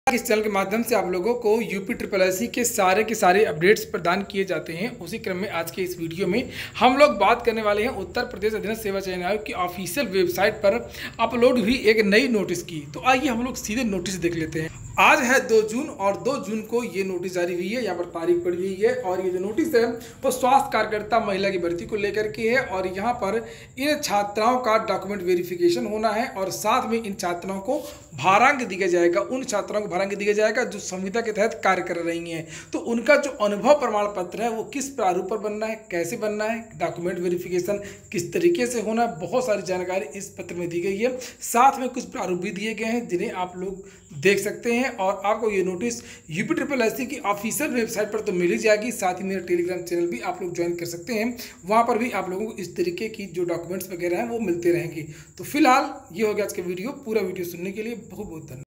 इस चैनल के माध्यम से आप लोगों को यूपी ट्रिपल एससी के सारे अपडेट्स प्रदान किए जाते हैं। उसी क्रम में आज के इस वीडियो में हम लोग बात करने वाले हैं उत्तर प्रदेश अधीनस्थ सेवा चयन आयोग की ऑफिशियल वेबसाइट पर अपलोड हुई एक नई नोटिस की। तो आइए हम लोग सीधे नोटिस देख लेते हैं। आज है 2 जून और 2 जून को ये नोटिस जारी हुई है। यहाँ पर तारीख पड़ी हुई है और ये जो नोटिस है वो स्वास्थ्य कार्यकर्ता महिला की भर्ती को लेकर के है। और यहाँ पर इन छात्राओं का डॉक्यूमेंट वेरिफिकेशन होना है और साथ में इन छात्राओं को भारांक दिया जाएगा। उन छात्राओं को भारांक दिया जाएगा जो संविदा के तहत कार्य कर रही हैं। तो उनका जो अनुभव प्रमाण पत्र है वो किस प्रारूप पर बनना है, कैसे बनना है, डॉक्यूमेंट वेरिफिकेशन किस तरीके से होना है, बहुत सारी जानकारी इस पत्र में दी गई है। साथ में कुछ प्रारूप भी दिए गए हैं जिन्हें आप लोग देख सकते हैं। और आपको ये नोटिस यूपी ट्रिपल एससी की ऑफिशियल वेबसाइट पर तो मिल ही जाएगी। साथ ही मेरा टेलीग्राम चैनल भी आप लोग ज्वाइन कर सकते हैं। वहाँ पर भी आप लोगों को इस तरीके की जो डॉक्यूमेंट्स वगैरह हैं वो मिलते रहेंगे। तो फिलहाल ये हो गया आज का वीडियो। पूरा वीडियो सुनने के लिए बहुत बहुत धन्यवाद।